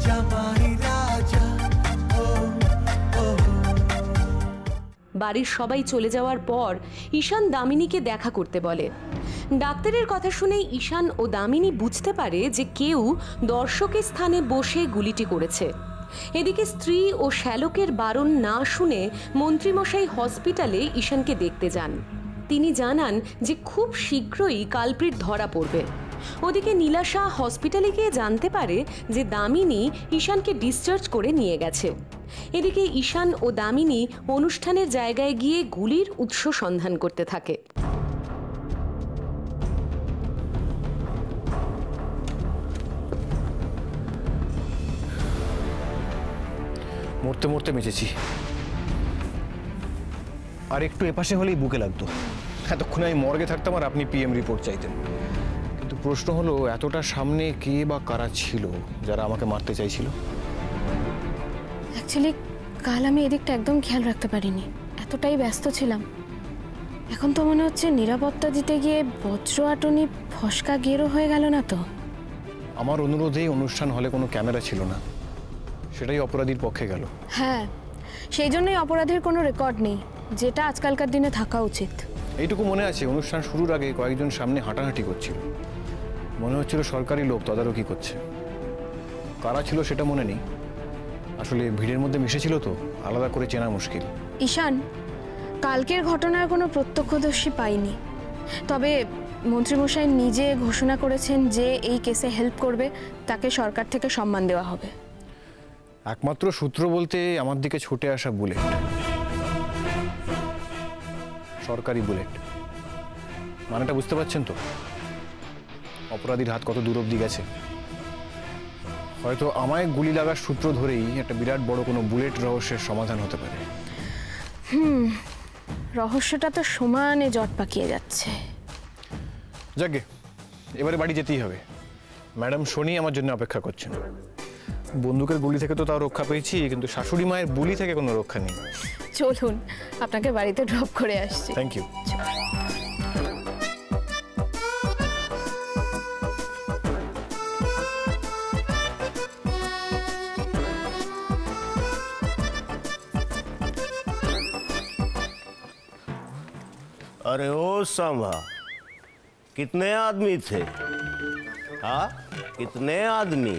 জামাই রাজা। বাড়ির সবাই চলে যাওয়ার পর ঈশান দামিনীকে দেখা করতে বলে। ডাক্তারের কথা শুনে ঈশান ও দামিনী বুঝতে পারে যে কেউ দর্শকের স্থানে বসে গুলিটি করেছে। এদিকে স্ত্রী ও শ্যালকের বারণ না শুনে মন্ত্রীমশাই হসপিটালে ঈশানকে দেখতে যান। তিনি জানান যে খুব শীঘ্রই কালপ্রিট ধরা পড়বে। ওদিকে নীলাশা হসপিটালে গিয়ে জানতে পারে যে দামিনী ঈশানকে ডিসচার্জ করে নিয়ে গেছে। এদিকে ঈশান ও দামিনী অনুষ্ঠানের জায়গায় গিয়ে গুলির উৎস সন্ধান করতে থাকে। মরতে মরতে বেঁচেছি, আর একটু এপাশে হলেই বুকে লাগতো। এতক্ষণ আমি মর্গে থাকতাম আর আপনি পিএম রিপোর্ট চাইতেন। কিন্তু প্রশ্ন হলো, এতটা সামনে কে বা কারা ছিল যারা আমাকে মারতে চাইছিল? অ্যাকচুয়ালি কাল আমি এদিকটা একদম খেয়াল রাখতে পারিনি, এতটাই ব্যস্ত ছিলাম। এখন তো মনে হচ্ছে নিরাপত্তা দিতে গিয়ে বজ্র আটনি ফসকা গেরো হয়ে গেল না তো? আমার অনুরোধেই অনুষ্ঠান হলে কোনো ক্যামেরা ছিল না, সেটাই অপরাধীর পক্ষে গেল। হ্যাঁ, সেই জন্যই অপরাধের কোনো রেকর্ড নেই, যেটা আজকালকার দিনে থাকা উচিত। এইটুকু মনে আছে, অনুষ্ঠান শুরুর আগে কয়েকজন সামনে হাঁটাহাঁটি করছিল। মনে হচ্ছিল সরকারি লোক তদারকি করছে। কারা ছিল সেটা মনে নেই, আসলে ভিড়ের মধ্যে মিশেছিল তো আলাদা করে চেনা মুশকিল। ঈশান, কালকের ঘটনার কোনো প্রত্যক্ষদর্শী পাইনি, তবে মন্ত্রীমশাই নিজে ঘোষণা করেছেন যে এই কেসে হেল্প করবে তাকে সরকার থেকে সম্মান দেওয়া হবে। একমাত্র সূত্র বলতে আমার দিকে ছুটে আসা বুলেট, সরকারি বুলেট। মানেটা বুঝতে পারছেন তো? অপরাধীর হাত কত দূর অব্দি গেছে। হয়তো আমায় গুলি লাগার সূত্র ধরেই একটা বিরাট বড় কোনো বুলেট রহস্যের সমাধান হতে পারে। রহস্যটা তো সমানে জট পাকিয়ে যাচ্ছে। যাকে এবারে বাড়ি যেতেই হবে। ম্যাডাম শনি আমার জন্য অপেক্ষা করছেন। বন্দুকের গুলি থেকে তো তাও রক্ষা পেয়েছি, কিন্তু শাশুড়ি মায়ের বুলি থেকে কোনো রক্ষা নেই। চলুন, আপনাকে বাড়িতে ড্রপ করে আসছি। Thank you. अरे ओ सांभा, कितने आदमी थे? हाँ, कितने आदमी?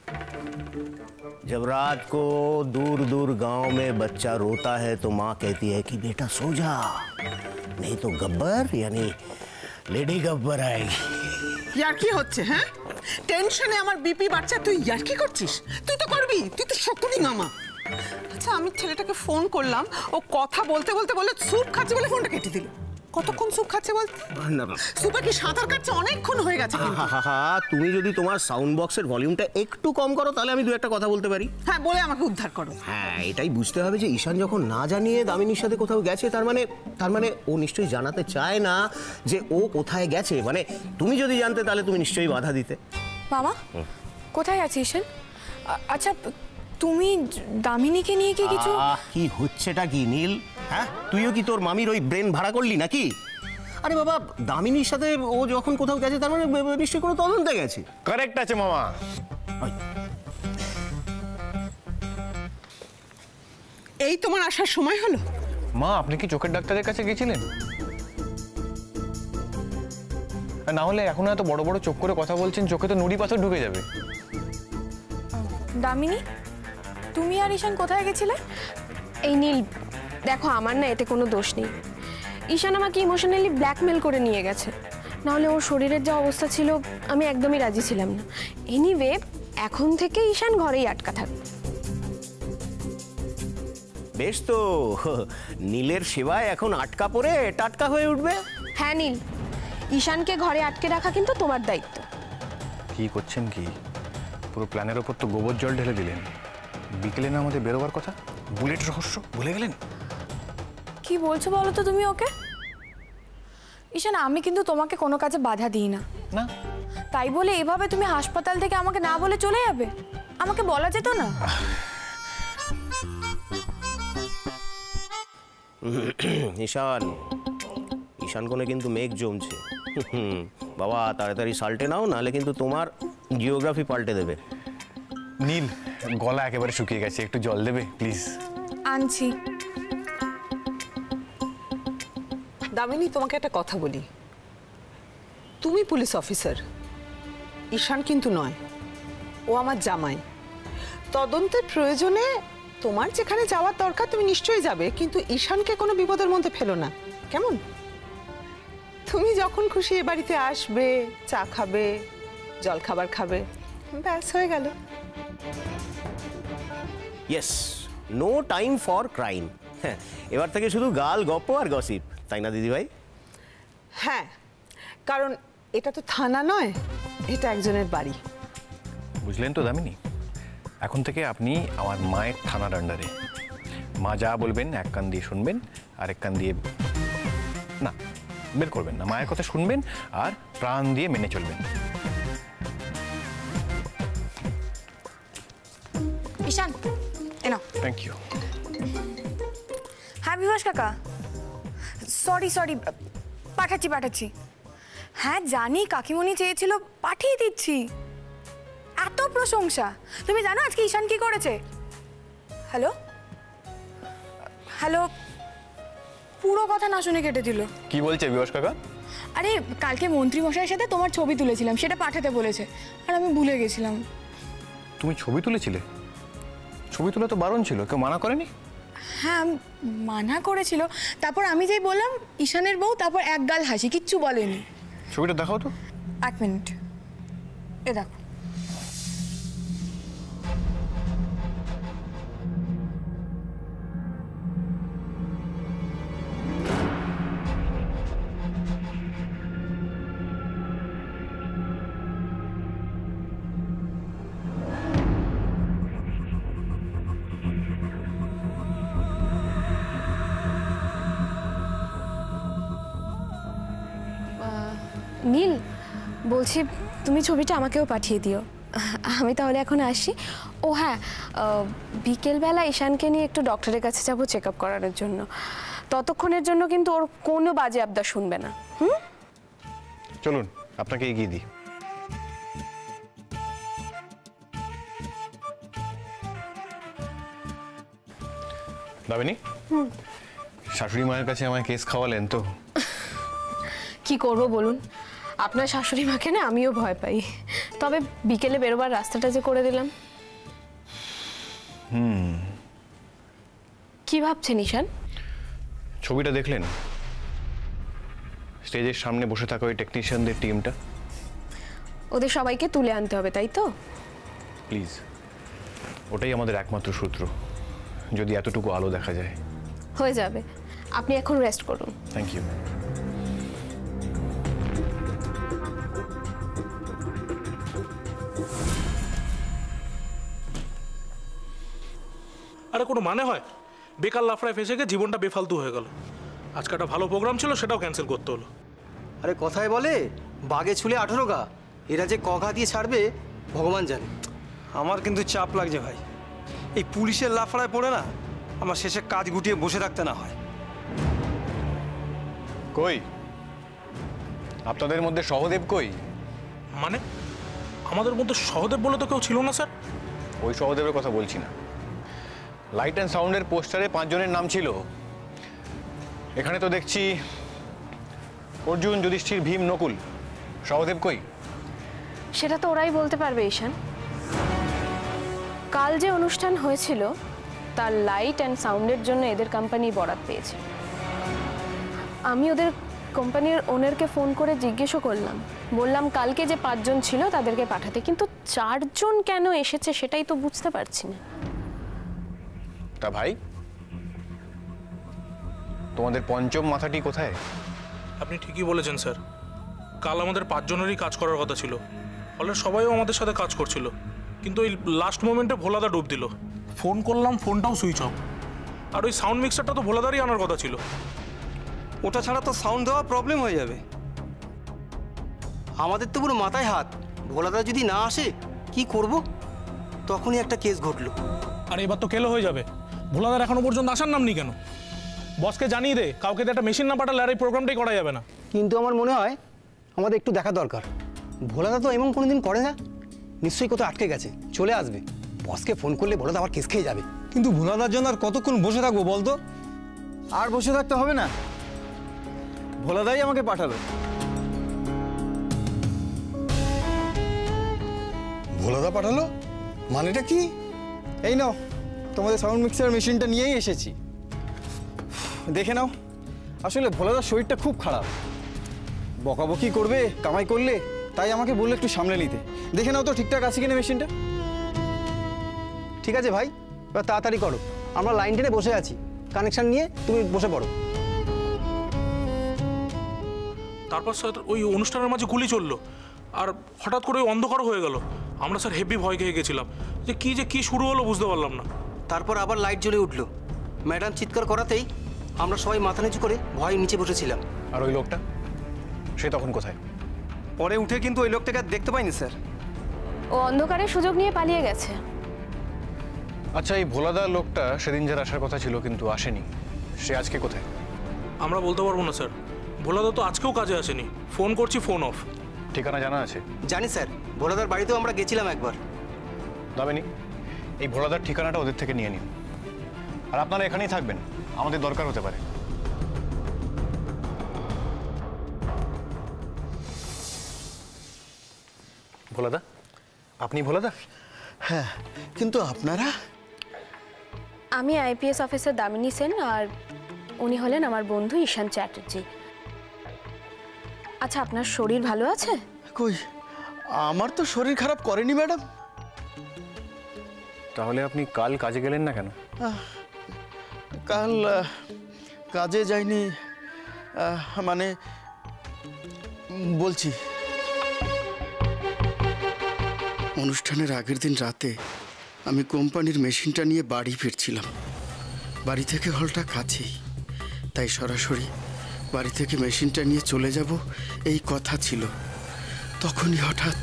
जब रात को दूर दूर गांव में बच्चा रोता है तो माँ कहती है कि बेटा सो जा, नहीं तो गब्बर यानी लेडी गब्बर आएगी। यार की होच्छे हैं? टेंशने আমার বিপি বাড়ছে, তুই ইয়ার কি করছিস? তুই তো করবি, তুই তো শকুনি মামা। আচ্ছা, আমি ছেলেটাকে ফোন করলাম, ও কথা বলতে বলতে বলে স্যুপ খাচ্ছে বলে ফোনটা কেটে দিল। কতক্ষণ স্যুপ খাচ্ছে বলতে? স্যুপে কি সাঁতার কাটছে? অনেকক্ষণ হয়ে গেছে। তুমি যদি তোমার সাউন্ড বক্সের ভলিউমটা একটু কম করো তাহলে আমি দু একটা কথা বলতে পারি। হ্যাঁ, বলে আমাকে উদ্ধার করো। হ্যাঁ, এটাই বুঝতে হবে যে ঈশান যখন না জানিয়ে দামিনীর সাথে কোথাও গেছে, তার মানে ও নিশ্চয়ই জানাতে চায় না যে ও কোথায় গেছে। মানে তুমি যদি জানতে তাহলে তুমি নিশ্চয়ই বাধা দিতে। মামা, কোথায় আছিস ঈশান? আচ্ছা, তুমি দামিনীকে নিয়ে কি কিছু? কি হচ্ছেটা কি নীল? হ্যাঁ, তুইও কি তোর মামির ওই ব্রেন ভাড়া করলি নাকি? আরে বাবা, দামিনীর সাথে ও যখন কোথাও গেছে তার মানে নিশ্চয়ই কোনো তদন্তে গেছে। কারেক্ট আছে মামা। এই তোমার আসার সময় হলো? মা, আপনি কি চোখের ডাক্তারের কাছে গিয়েছিলেন? না হলে এখন এত বড় বড় চোখ করে কথা বলছেন, চোখে তো নুড়ি পাথর ঢুকে যাবে। দামিনী, তুমি আর ঈশান কোথায় গেছিলে? এই নীল, দেখো আমার না এতে কোনো দোষ নেই। ঈশান আমাকে ইমোশনালি ব্ল্যাকমেল করে নিয়ে গেছে, নাহলে ওর শরীরের যা অবস্থা ছিল আমি একদমই রাজি ছিলাম না। এনিওয়ে, এখন থেকে ঈশান ঘরেই আটকা থাকবে। বেশ তো, নীলের সেবায় এখন আটকা পড়ে টাটকা হয়ে উঠবে। হ্যাঁ নীল, ঈশানকে ঘরে আটকে রাখা কিন্তু তোমার দায়িত্ব। কি করছেন কি? পুরো প্ল্যানের ওপর তো গোবর জল ঢেলে দিলেন। বিকেলে না আমাদের বেরোবার কথা, বুলেট রহস্য ভুলে গেলেন। কি বলছো বলো তো তুমি ওকে? ঈশান, আমি কিন্তু তোমাকে কোনো কাজে বাধা দিই না। না, তাই বলে এভাবে তুমি হাসপাতাল থেকে আমাকে না বলে চলে যাবে? আমাকে বলা যেত না? ঈশান কোণে কিন্তু মেঘ জমছে। বাবা, তাড়াতাড়ি সাল্টে নাও, নাহলে কিন্তু তোমার জিওগ্রাফি পাল্টে দেবে। নীল, গলা একেবারে শুকিয়ে গেছে, একটু জল দেবে প্লিজ? আনছি। দামিনী, তোমাকে একটা কথা বলি। তুমি পুলিশ অফিসার, ঈশান কিন্তু নয়। ও আমার জামাই। তদন্তের প্রয়োজনে তোমার যেখানে যাওয়ার দরকার তুমি নিশ্চয়ই যাবে, কিন্তু ঈশানকে কোনো বিপদের মধ্যে ফেলো না, কেমন? তুমি যখন খুশি এ বাড়িতে আসবে, চা খাবে, জল খাবার খাবে, ব্যাস হয়ে গেল। Yes, no time for crime. হ্যাঁ, এবার থেকে শুধু গাল গপ্প আর গসিপ, তাই না দিদিভাই? হ্যাঁ, কারণ এটা তো থানা নয়, এটা একজনের বাড়ি। বুঝলেন তো দামিনী, এখন থেকে আপনি আমার মায়ের থানার আন্ডারে। মা যা বলবেন এক কান দিয়ে শুনবেন, আর এক কান দিয়ে না বের করবেন না। মায়ের কথা শুনবেন আর প্রাণ দিয়ে মেনে চলবেন। ঈশান, এনো। Thank you. হ্যাঁ বিভাস কাকা, সরি পাঠাচ্ছি। হ্যাঁ জানি, কাকিমণি চেয়েছিল, পাঠিয়ে দিচ্ছি। এত প্রশংসা। তুমি জানো আজকে ঈশান কি করেছে? হ্যালো, পুরো কথা না শুনে কেটে দিল। কি বলছে বিভাস কাকা? আরে কালকে মন্ত্রী মশাইয়ের সাথে তোমার ছবি তুলেছিলাম, সেটা পাঠাতে বলেছে, আর আমি ভুলে গেছিলাম। তুমি ছবি তুলেছিলে? ছবি তোলা তো বারণ ছিল, কেউ মানা করেনি? হ্যাঁ মানা করেছিল, তারপর আমি যেই বললাম ঈশানের বউ, তারপর এক গাল হাসি, কিচ্ছু বলেনি। ছবিটা দেখাও তো। এক মিনিট, এ দেখো। নীল, বলছি তুমি ছবিটা আমাকেও পাঠিয়ে দিও। আমি তাহলে এখন আসি। ও হ্যাঁ, বিকেলবেলা ঈশানকে নিয়ে একটু ডক্টরের কাছে যাবো চেক আপ করানোর জন্য। ততক্ষণের জন্য কিন্তু ওর কোনো বাজে আবদার শুনবে না। চলুন আপনাকে এগিয়ে দিই। দামিনী, শাশুড়ি মায়ের কাছে আমায় কেস খাওয়ালেন তো? কি করব বলুন, আপনার শাশুড়ি মাকে না আমিও ভয় পাই। তবে বিকেলে বেরোবার রাস্তাটা যে করে দিলাম। কি ভাবছেন ঈশান? ছবিটা দেখলেন? স্টেজের সামনে বসে থাকা ওই টেকনিশিয়ানদের টিমটা। ওদের সবাইকে তুলে আনতে হবে, তাই তো? প্লিজ, ওটাই আমাদের একমাত্র সূত্র। যদি এতটুকু আলো দেখা যায়। হয়ে যাবে, আপনি এখন রেস্ট করুন। Thank you. আরে কোনো মানে হয়? বেকার লাফড়ায় ফেসে গিয়ে জীবনটা বেফালতু হয়ে গেল। আজকে একটা ভালো প্রোগ্রাম ছিল, সেটাও ক্যান্সেল করতে হলো। আরে কথায় বলে বাগে ছুলে 18 গা, এরা যে কঘা দিয়ে ছাড়বে ভগবান জানে। আমার কিন্তু চাপ লাগছে ভাই, এই পুলিশের লাফড়ায় পড়ে না আমার শেষে কাজ গুটিয়ে বসে থাকতে না হয়। কই আপনাদের মধ্যে সহদেব কই? মানে আমাদের মধ্যে সহদেব বলে তো কেউ ছিল না স্যার। ওই সহদেবের কথা বলছি না। লাইট অ্যান্ড সাউন্ডের পোস্টারে 5 জনের নাম ছিল। এখানে তো দেখছি অর্জুন, যুধিষ্ঠির, ভীম, নকুল। সহদেব কই? সেটা তো ওরাই বলতে পারবে ঈশান। কাল যে অনুষ্ঠান হয়েছিল তার লাইট অ্যান্ড সাউন্ডের জন্য এদের কোম্পানি বরাত পেয়েছে। আমি ওদের কোম্পানির ওনারকে ফোন করে জিজ্ঞেসও করলাম, বললাম কালকে যে 5 জন ছিল তাদেরকে পাঠাতে, কিন্তু 4 জন কেন এসেছে সেটাই তো বুঝতে পারছি না। তা ভাই, তোমাদের পঞ্চম মাথাটি কোথায়? আপনি ঠিকই বলেছেন স্যার, কাল আমাদের 5 জনেরই কাজ করার কথা ছিল। ফলে সবাইও আমাদের সাথে কাজ করছিল, কিন্তু এই লাস্ট মোমেন্টে ভোলাদা ডুব দিল। ফোন করলাম, ফোনটাও সুইচ অফ। আর ওই সাউন্ড মিক্সারটা তো ভোলাদারই আনার কথা ছিল। ওটা ছাড়া তো সাউন্ড দেওয়া প্রবলেম হয়ে যাবে। আমাদের তো পুরো মাথায় হাত, ভোলাদা যদি না আসে কি করব? তখনই একটা কেস ঘটলো। আর এবার তো কেলো হয়ে যাবে। ভোলাদার এখনো পর্যন্ত আসার নাম নেই কেন? বসকে জানিয়ে দে, কাউকে একটা মেশিন না পাঠালে আর এই প্রোগ্রামটাই করা যাবে না। কিন্তু আমার মনে হয় আমাদের একটু দেখা দরকার। ভোলাদা তো এমন কোনোদিন করে না, নিশ্চয়ই কোথাও আটকে গেছে, চলে আসবে। বসকে ফোন করলে ভোলাদা আবার কেস খেয়ে যাবে। কিন্তু ভোলাদার জন্য আর কতক্ষণ বসে থাকবো বলতো? আর বসে থাকতে হবে না, ভোলাদাই আমাকে পাঠালো। ভোলাদা পাঠালো? মানেটা কি? এই নাও, তোমাদের সাউন্ড মিক্সার মেশিনটা নিয়েই এসেছি, দেখে নাও। আসলে ভোলাদার শরীরটা খুব খারাপ, বকাবকি করবে কামাই করলে, তাই আমাকে বললে একটু সামলে নিতে। দেখে নাও তো ঠিকঠাক আছে কিনা মেশিনটা। ঠিক আছে ভাই, এবার তাড়াতাড়ি করো, আমরা লাইন টেনে বসে আছি। কানেকশন নিয়ে তুমি বসে পড়ো। তারপর স্যার ওই অনুষ্ঠানের মাঝে গুলি চললো, আর হঠাৎ করে ওই অন্ধকার হয়ে গেল। আমরা স্যার হেভি ভয় খেয়ে গেছিলাম, যে কি শুরু হলো বুঝতে পারলাম না। তারপর আবার লাইট জ্বলে উঠলো, ম্যাডাম চিৎকার করাতেই আমরা সবাই মাথা নিচু করে ভয় নিচে বসেছিলাম। আর ওই লোকটা, সে তখন কোথায়? পরে উঠে কিন্তু ওই লোকটাকে আর দেখতে পাইনি স্যার। ও অন্ধকারের সুযোগ নিয়ে পালিয়ে গেছে। আচ্ছা, এই ভোলাদা লোকটা সেদিন যার আসার কথা ছিল কিন্তু আসেনি, সে আজকে কোথায়? আমরা বলতে পারবো না স্যার, ভোলাদা তো আজকেও কাজে আসেনি। ফোন করছি, ফোন অফ। ঠিকানা জানা আছে? জানি স্যার, ভোলাদার বাড়িতেও আমরা গেছিলাম একবার। দামেনি, এই ভোলাদার ঠিকানাটা ওদের থেকে নিয়ে নিন, আর আপনারা এখানেই থাকবেন, আমাদের দরকার হতে পারে। ভোলাদা, আপনি ভোলাদা? হ্যাঁ, কিন্তু আপনারা? আমি আইপিএস অফিসার দামিনী সেন, আর উনি হলেন আমার বন্ধু ঈশান চ্যাটার্জি। আচ্ছা, আপনার শরীর ভালো আছে? কই, আমার তো শরীর খারাপ করেনি ম্যাডাম। তাহলে আপনি কাল কাজে গেলেন না কেন? কাল কাজে যাইনি, মানে বলছি, অনুষ্ঠানের আগের দিন রাতে আমি কোম্পানির মেশিনটা নিয়ে বাড়ি ফিরছিলাম। বাড়ি থেকে হলটা কাছেই, তাই সরাসরি বাড়ি থেকে মেশিনটা নিয়ে চলে যাব এই কথা ছিল। তখনই হঠাৎ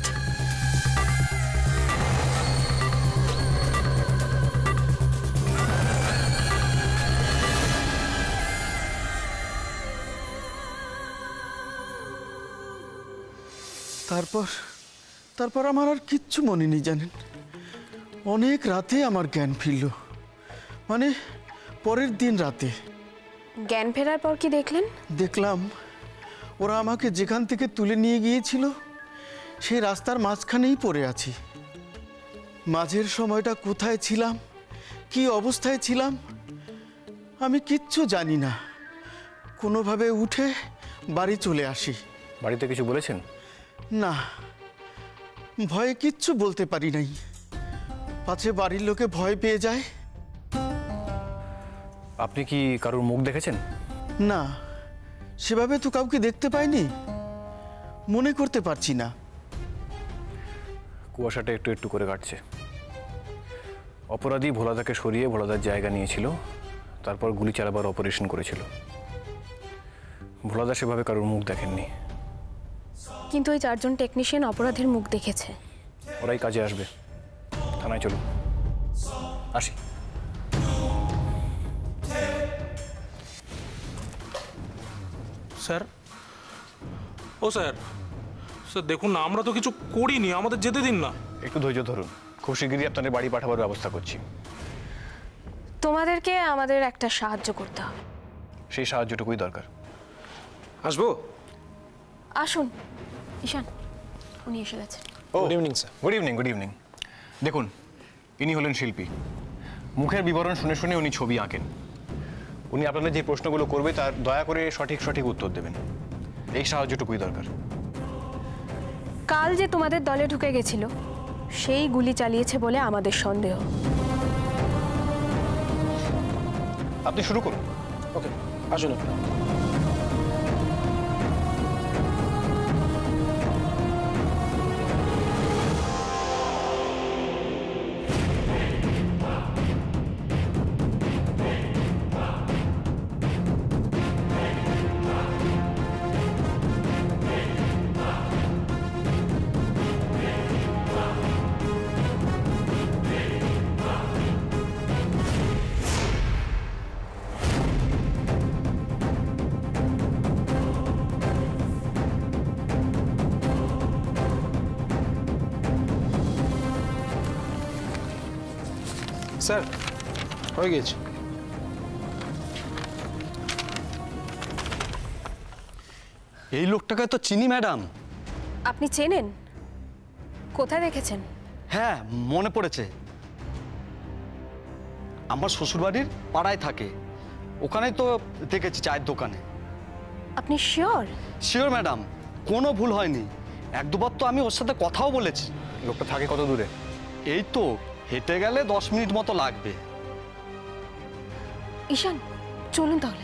তারপর আমার আর কিচ্ছু মনে নেই জানেন। অনেক রাতে আমার জ্ঞান ফিরল, মানে পরের দিন রাতে। জ্ঞান ফেরার পর কি দেখলেন? দেখলাম ওরা আমাকে যেখান থেকে তুলে নিয়ে গিয়েছিল সেই রাস্তার মাঝখানেই পড়ে আছি। মাঝের সময়টা কোথায় ছিলাম, কি অবস্থায় ছিলাম আমি কিচ্ছু জানি না। কোনোভাবে উঠে বাড়ি চলে আসি। বাড়িতে কিছু বলেছেন? না, ভয়ে কিচ্ছু বলতে পারি নাই, পাছে বাড়ির লোকে ভয় পেয়ে যায়। আপনি কি কারোর মুখ দেখেছেন? না, সেভাবে তো কাউকে দেখতে পাইনি, মনে করতে পারছি না। কুয়াশাটা একটু একটু করে কাটছে। অপরাধী ভোলাদাকে সরিয়ে ভোলাদার জায়গা নিয়েছিল, তারপর গুলি চালাবার অপারেশন করেছিল। ভোলাদা সেভাবে কারোর মুখ দেখেননি। কিন্তু ওই চারজন টেকনিশিয়ান অপরাধের মুখ দেখেছে। ওরাই কাজে আসবে, থানায় চলুন। আসি। স্যার, ও স্যার, স্যার দেখুন না, আমরা তো কিছু করিনি, আমাদের যেতে দিন না। একটু ধৈর্য ধরুন, খুব শিগগিরই আপনাদের বাড়ি পাঠাবার ব্যবস্থা করছি। তোমাদেরকে আমাদের একটা সাহায্য করতে হবে। সেই সাহায্যটুকুই দরকার। আসবো? আসুন ঈশান, উনি এসে গেছেন। Good evening sir. Good evening, good evening. দেখুন, ইনি হলেন শিল্পী। মুখের বিবরণ শুনে শুনে উনি ছবি আঁকেন। উনি আপনাদের যে প্রশ্নগুলো করবে তার দয়া করে সঠিক সঠিক উত্তর দেবেন, এই সাহায্যটুকুই দরকার। কাল যে তোমাদের দলে ঢুকে গেছিল সেই গুলি চালিয়েছে বলে আমাদের সন্দেহ। আপনি শুরু করুন। ওকে, আসুন আপনি। স্যার হয়ে গেছে। এই লোকটাকে তো চিনি ম্যাডাম। আপনি চেনেন? কোথায় দেখেছেন? হ্যাঁ মনে পড়েছে, আমার শ্বশুরবাড়ির পাড়ায় থাকে, ওখানেই তো দেখেছি চায়ের দোকানে। আপনি শিওর? শিওর ম্যাডাম, কোনো ভুল হয়নি। এক দুবার তো আমি ওর সাথে কথাও বলেছি। লোকটা থাকে কত দূরে? এই তো হেঁটে গেলে 10 মিনিট মতো লাগবে। ঈশান চলুন তাহলে।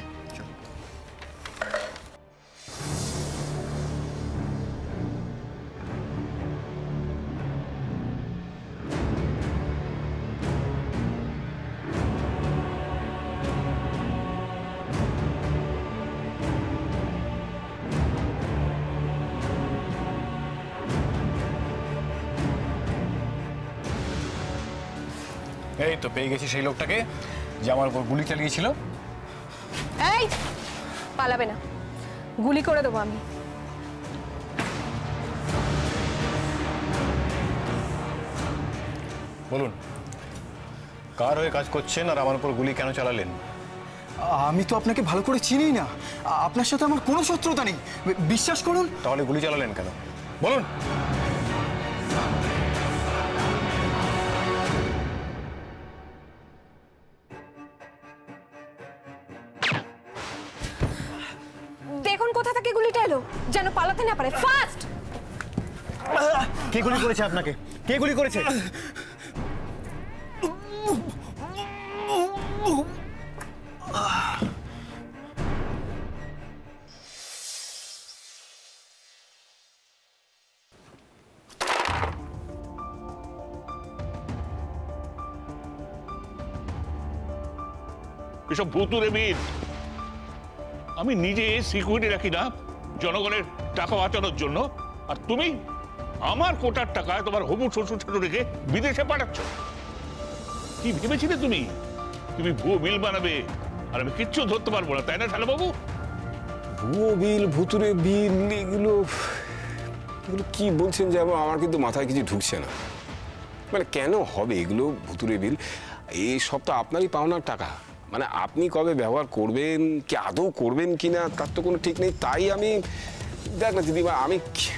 এই তো পেয়ে গেছি সেই লোকটাকে যে আমার উপর গুলি চালিয়েছিল। এই পালাবে না, গুলি করে দেবো আমি। বলুন কার হয়ে কাজ করছেন আর আমার উপর গুলি কেন চালালেন? আমি তো আপনাকে ভালো করে চিনি না, আপনার সাথে আমার কোনো শত্রুতা নেই, বিশ্বাস করুন। তাহলে গুলি চালালেন কেন বলুন? দেখুন কোথা থেকে গুলিটা এলো, যেন পালাতে না পারে। ফাস্ট! কে গুলি করেছে আপনাকে? কে গুলি করেছে? এসব ভুতুরে বিদ। আমি নিজে সিকিউরিটি রাখি না জনগণের টাকা বাঁচানোর জন্য, আর তুমি আমার কোটার টাকায় তোমার হবু শ্বশুর শাশুড়িকে বিদেশে পাঠাচ্ছ। কি ভেবেছিলে তুমি? তুমি ভুয়ো বিল বানাবে আর আমি কিচ্ছু ধরতে পারবো না, তাই না শালা বাবু? ভুয়ো বিল, ভুতুরে বিল, এগুলো কি বলছেন যে আমার কিন্তু মাথায় কিছু ঢুকছে না। মানে কেন হবে এগুলো ভুতুরে বিল? এই সব তো আপনারই পাওনার টাকা, মানে আপনি কবে ব্যবহার করবেন, কি আদৌ করবেন কিনা তার তো কোনো ঠিক নেই। তাই আমি দেখ না দিদিমা, আমি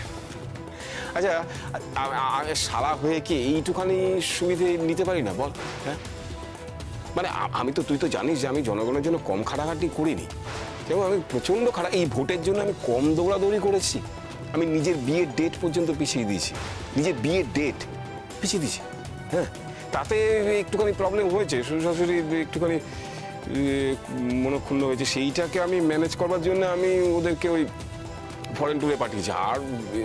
আচ্ছা শালা হয়ে কি এইটুখানি সুবিধে নিতে পারি না বল? হ্যাঁ মানে আমি তো, তুই তো জানিস যে আমি জনগণের জন্য কম খাটাখাটি করিনি, এবং আমি প্রচণ্ড খারাপ। এই ভোটের জন্য আমি কম দৌড়াদৌড়ি করেছি, আমি নিজের বিয়ের ডেট পর্যন্ত পিছিয়ে দিয়েছি, নিজের বিয়ের ডেট পিছিয়ে দিয়েছি। হ্যাঁ তাতে একটুখানি প্রবলেম হয়েছে, শ্বশুর শাশুড়ি একটুখানি মনক্ষুণ্ণ হয়েছে, সেইটাকে আমি ম্যানেজ করবার জন্য আমি ওদেরকে ওই ফরেন ট্যুরে পাঠিয়েছি, আর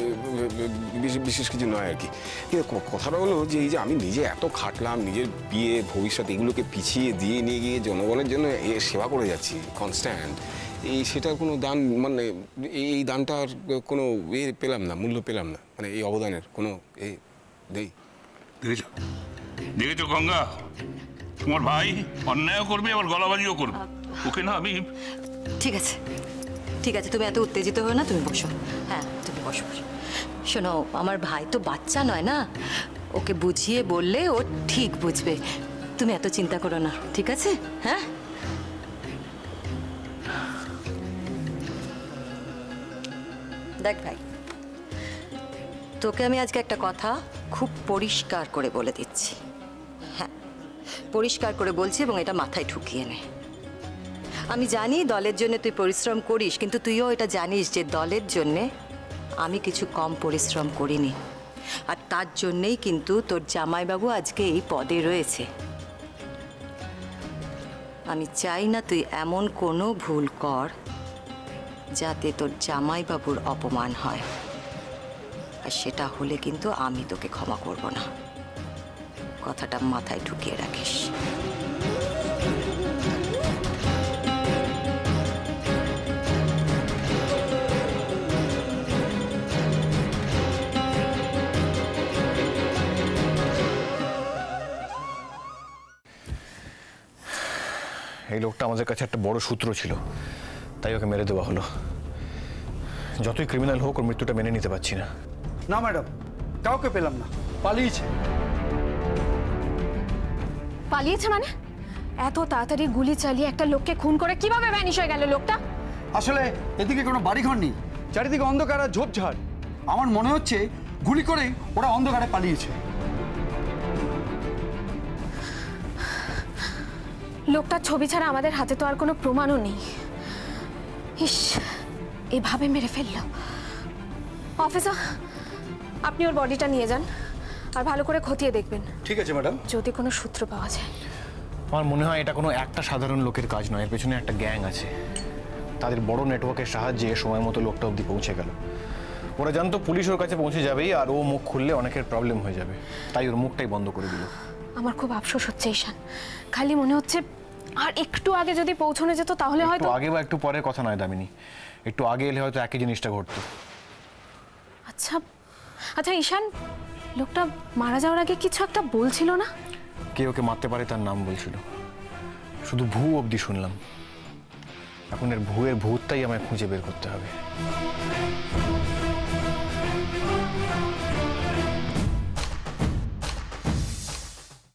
বিশেষ কিছু নয় আর কি। কিন্তু কথাটা হলো যে এই যে আমি নিজে এত খাটলাম, নিজের বিয়ে ভবিষ্যৎ এগুলোকে পিছিয়ে দিয়ে নিয়ে গিয়ে জনগণের জন্য সেবা করে যাচ্ছি কনস্ট্যান্ট, এই সেটার কোনো দান, মানে এই দানটার কোনো পেলাম না, মূল্য পেলাম না, মানে এই অবদানের কোনো দেই। দেখেছো গঙ্গা, তোমার ভাই অন্যায় করবে আবার গলাবাজিও করবে, ওকে না আমি। ঠিক আছে ঠিক আছে, তুমি এত উত্তেজিত হও না, তুমি বসো। হ্যাঁ তুমি বসো বসো। শোনো, আমার ভাই তো বাচ্চা নয় না, ওকে বুঝিয়ে বললে ও ঠিক বুঝবে, তুমি এত চিন্তা করো না, ঠিক আছে? হ্যাঁ দেখ ভাই, তোকে আমি আজকে একটা কথা খুব পরিষ্কার করে বলে দিচ্ছি। হ্যাঁ পরিষ্কার করে বলছি, এবং এটা মাথায় ঢুকিয়ে নে। আমি জানি দলের জন্য তুই পরিশ্রম করিস, কিন্তু তুইও এটা জানিস যে দলের জন্যে আমি কিছু কম পরিশ্রম করিনি, আর তার জন্যেই কিন্তু তোর জামাইবাবু আজকে এই পদে রয়েছে। আমি চাই না তুই এমন কোনো ভুল কর যাতে তোর জামাইবাবুর অপমান হয়, আর সেটা হলে কিন্তু আমি তোকে ক্ষমা করব না। কথাটা মাথায় ঢুকিয়ে রাখিস। এই লোকটা আমাদের কাছে একটা বড় সূত্র ছিল, তাই ওকে মেরে দেওয়া হলো। যতই ক্রিমিনাল হোক, ওর মৃত্যুটা মেনে নিতে পারছি না। না ম্যাডাম, কাউকে পেলাম না, পালিয়েছে। পালিয়েছে মানে? এত তাড়াতাড়ি গুলি চালিয়ে একটা লোককে খুন করে কিভাবে ভ্যানিশ হয়ে গেল লোকটা? আসলে এদিকে কোনো বাড়িঘর নেই, চারিদিকে অন্ধকার আর ঝোপঝাড়। আমার মনে হচ্ছে গুলি করে ওরা অন্ধকারে পালিয়েছে। লোকটার ছবি ছাড়া আমাদের হাতে তো আর কোনো প্রমাণও নেই। ইস, এভাবে মেরে ফেললো। অফিসার, আপনি ওর বডিটা নিয়ে যান আর ভালো করে খতিয়ে দেখবেন। ঠিক আছে ম্যাডাম। যদি কোনো সূত্র পাওয়া যায়। আমার মনে হয় এটা কোনো একটা সাধারণ লোকের কাজ নয়, এর পেছনে একটা গ্যাং আছে। তাদের বড় নেটওয়ার্কের সাহায্যে সময় মতো লোকটা অবধি পৌঁছে গেল। ওরা জানতো পুলিশ ওর কাছে পৌঁছে যাবেই, আর ও মুখ খুললে অনেকের প্রবলেম হয়ে যাবে, তাই ওর মুখটাই বন্ধ করে দিল। আমার খুব আফসোস হচ্ছে ঈশান, খালি মনে হচ্ছে আর একটু আগে যদি পৌঁছানো যেত তাহলে হয়তো। আগে বা একটু পরের কথা নয় দামিনী, একটু আগে এলে হয়তো একই জিনিসটা ঘটতো। আচ্ছা আচ্ছা ঈশান, লোকটা মারা যাওয়ার আগে কিছু একটা বলছিল না? কে ওকে মারতে পারে তার নাম বলছিল, শুধু ভূ অবধি শুনলাম। এখন এর ভূয়ের ভূতটাই আমায় খুঁজে বের করতে হবে।